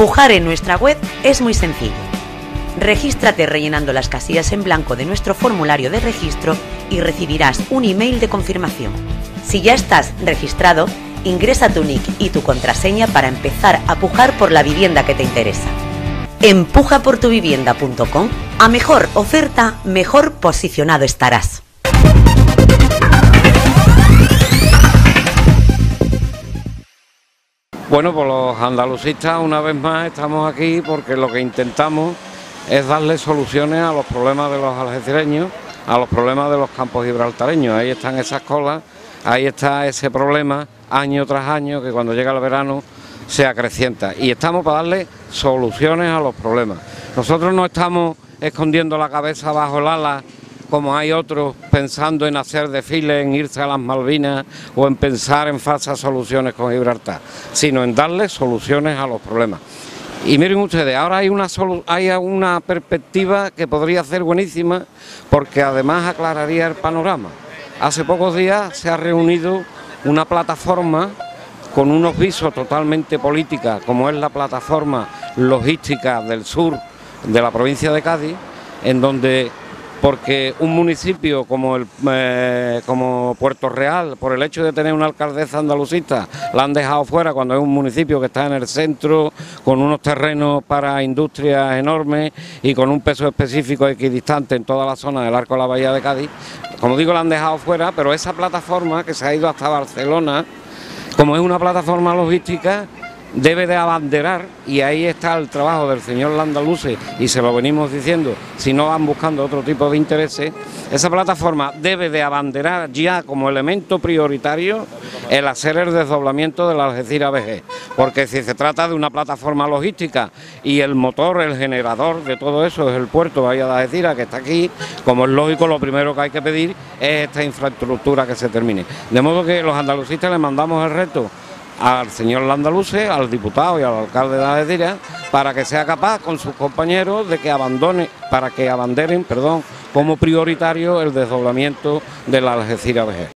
Pujar en nuestra web es muy sencillo. Regístrate rellenando las casillas en blanco de nuestro formulario de registro y recibirás un email de confirmación. Si ya estás registrado, ingresa tu nick y tu contraseña para empezar a pujar por la vivienda que te interesa. En pujaportuvivienda.com, a mejor oferta, mejor posicionado estarás. Bueno, pues los andalucistas una vez más estamos aquí porque lo que intentamos es darle soluciones a los problemas de los algecireños, a los problemas de los campos gibraltareños. Ahí están esas colas, ahí está ese problema año tras año que cuando llega el verano se acrecienta. Y estamos para darle soluciones a los problemas. Nosotros no estamos escondiendo la cabeza bajo el ala como hay otros pensando en hacer desfiles, en irse a las Malvinas o en pensar en falsas soluciones con Gibraltar, sino en darle soluciones a los problemas. Y miren ustedes, ahora hay una perspectiva que podría ser buenísima porque además aclararía el panorama. Hace pocos días se ha reunido una plataforma con unos visos totalmente políticas, como es la plataforma logística del sur de la provincia de Cádiz, en donde porque un municipio como Puerto Real, por el hecho de tener una alcaldesa andalucista, la han dejado fuera cuando es un municipio que está en el centro, con unos terrenos para industrias enormes y con un peso específico equidistante en toda la zona del arco de la bahía de Cádiz. Como digo, la han dejado fuera, pero esa plataforma que se ha ido hasta Barcelona, como es una plataforma logística, debe de abanderar, y ahí está el trabajo del señor Landaluce, y se lo venimos diciendo, si no van buscando otro tipo de intereses, esa plataforma debe de abanderar ya como elemento prioritario el hacer el desdoblamiento de la Algeciras-BG, porque si se trata de una plataforma logística y el motor, el generador de todo eso es el puerto Bahía de Algeciras que está aquí, como es lógico, lo primero que hay que pedir es esta infraestructura que se termine. De modo que los andalucistas le mandamos el reto al señor Landaluce, al diputado y al alcalde de Algeciras, para que sea capaz con sus compañeros de que abanderen como prioritario el desdoblamiento de la Algeciras-BG.